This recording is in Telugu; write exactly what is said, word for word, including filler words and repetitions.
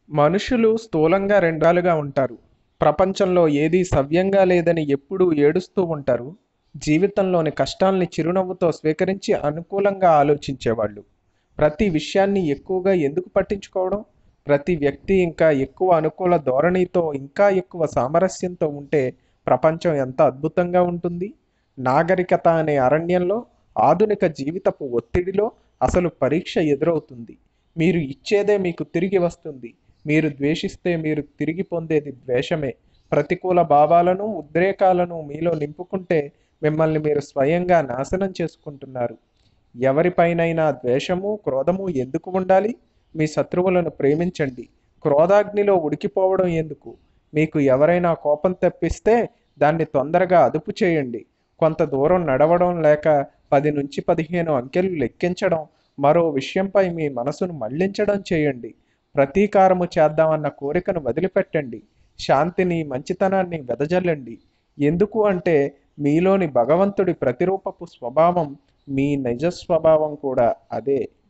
మనుషులు స్థూలంగా రెండాలుగా ఉంటారు. ప్రపంచంలో ఏదీ సవ్యంగా లేదని ఎప్పుడూ ఏడుస్తూ ఉంటారు. జీవితంలోని కష్టాల్ని చిరునవ్వుతో స్వీకరించి అనుకూలంగా ఆలోచించేవాళ్ళు. ప్రతి విషయాన్ని ఎక్కువగా ఎందుకు పట్టించుకోవడం? ప్రతి వ్యక్తి ఇంకా ఎక్కువ అనుకూల ధోరణితో ఇంకా ఎక్కువ సామరస్యంతో ఉంటే ప్రపంచం ఎంత అద్భుతంగా ఉంటుంది. నాగరికత అనే అరణ్యంలో ఆధునిక జీవితపు ఒత్తిడిలో అసలు పరీక్ష ఎదురవుతుంది. మీరు ఇచ్చేదే మీకు తిరిగి వస్తుంది. మీరు ద్వేషిస్తే మీరు తిరిగి పొందేది ద్వేషమే. ప్రతికూల భావాలను ఉద్రేకాలను మీలో నింపుకుంటే మిమ్మల్ని మీరు స్వయంగా నాశనం చేసుకుంటున్నారు. ఎవరిపైనైనా ద్వేషము క్రోధము ఎందుకు ఉండాలి? మీ శత్రువులను ప్రేమించండి. క్రోధాగ్నిలో ఉడికిపోవడం ఎందుకు? మీకు ఎవరైనా కోపం తెప్పిస్తే దాన్ని తొందరగా అదుపు చేయండి. కొంత దూరం నడవడం లేక పది నుంచి పదిహేను అంకెలు లెక్కించడం, మరో విషయంపై మీ మనసును మళ్లించడం చేయండి. ప్రతీకారము చేద్దామన్న కోరికను వదిలిపెట్టండి. శాంతిని మంచితనాన్ని వెదజల్లండి. ఎందుకు అంటే మీలోని భగవంతుడి ప్రతిరూపపు స్వభావం మీ నిజ స్వభావం కూడా అదే.